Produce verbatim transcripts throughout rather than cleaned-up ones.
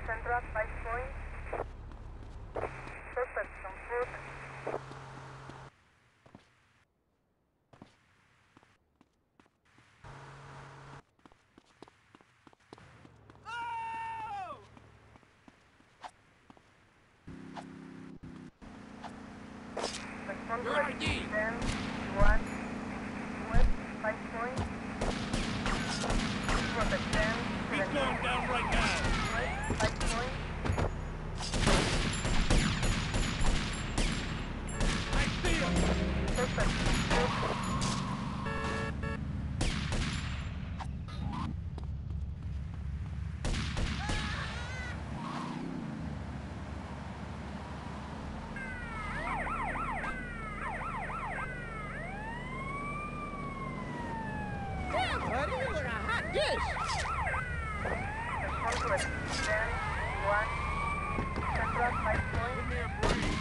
Central five point. Suspect on foot. Respond to Where are ye? ten, one, west five point. Protect ten, He's seven, going down right now. west five point. I see him. Suspect on foot. Buddy, you look a hot dish. Respond to ten, one, Central five point. Give me a breeze.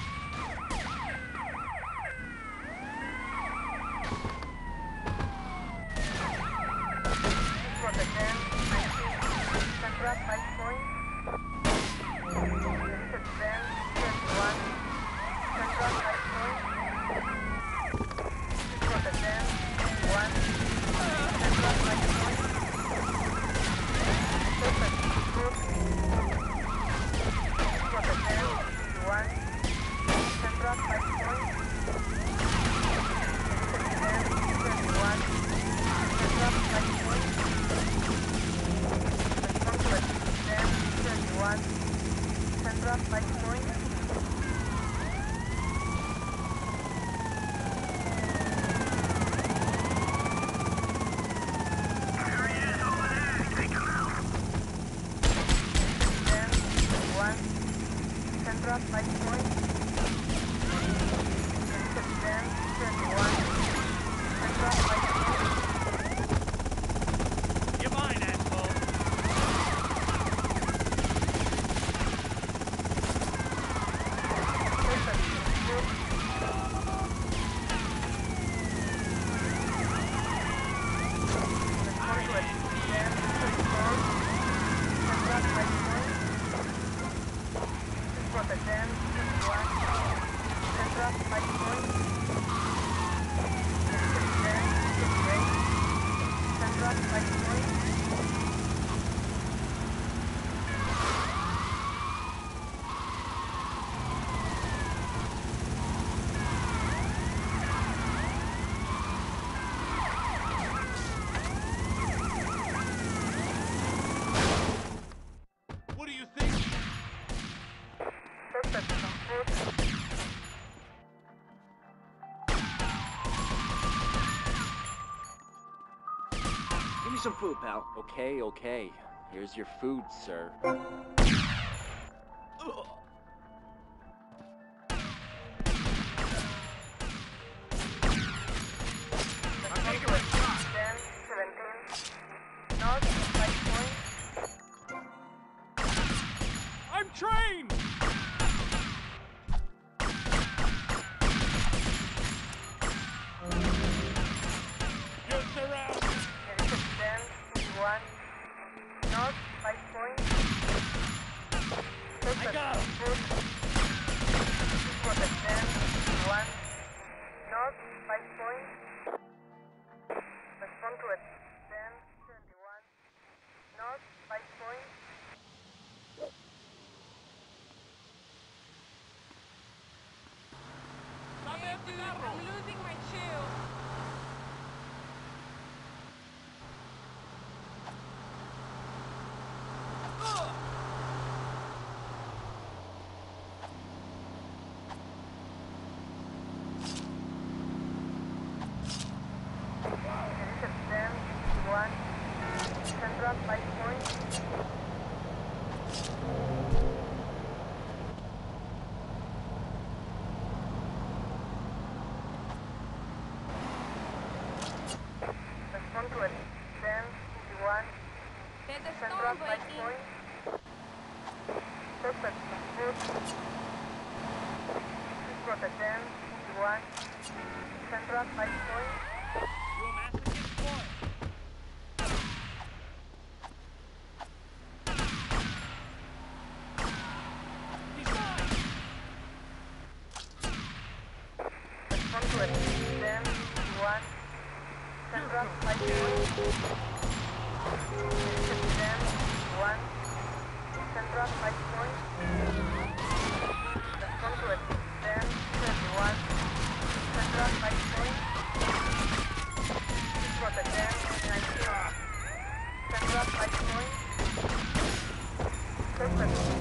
Protect ten, nineteen, Central five point. Exit ten, twenty-one, Central five point. Protect ten, one, Central five point. Suspect foot. Protect ten, one, Central five point. Exit ten, twenty-one, Central five point. Respond to ten, twenty-one, Central five point. ten, one, Central five point. Exit ten, twenty-one, Central five point. You're mine, asshole. Suspect foot. Respond to ten, twenty-four, Central five point. Protect ten, twenty-one, Central five point. Exit ten, twenty-eight, Central five point. What do you think? Suspect on foot. Give me some food, pal. Okay, okay. Here's your food, sir. Respond to ten, seventeen, North five point. I'm trained! You're surrounded. Exit ten, one, North five point. Suspect got on him. foot. Protect ten, one, North five point. Respond to ten, twenty-one, North five point. Dame el cigarro. I'm losing my chill. Exit ten, one, Central five point. Then one central light point. The conquest. Then thirty-one central light point. This was again nineteen central light point. Perfect.